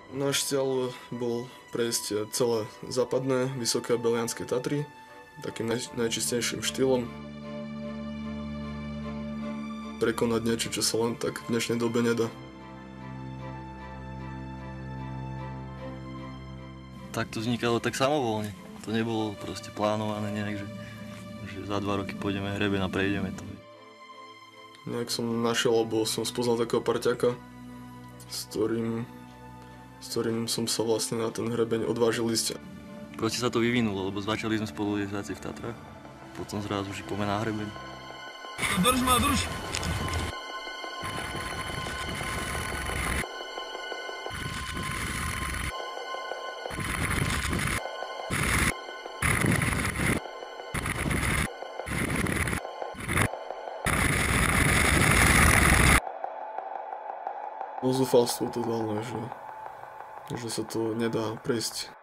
Náš cieľ bol prejsť celé západné Vysoké Belianské Tatry takým najčistejším štýlom. Prekonať niečo, čo sa len tak v dnešnej dobe nedá. Tak to vznikalo tak samovolne. To nebolo proste plánované nejak, že za 2 roky pôjdeme hrebeň a prejdeme to. Nejak som našiel, alebo som spoznal takého parťaka, s ktorým som sa vlastne na ten hrebeň odvážil ísť. Proste sa to vyvinulo, lebo začali sme spolu jesť v Tatrách. Potom zrazu, že poďme na hrebeň. Drž ma, drž! No zúfalstvo totálne, že sa to nedá prejsť.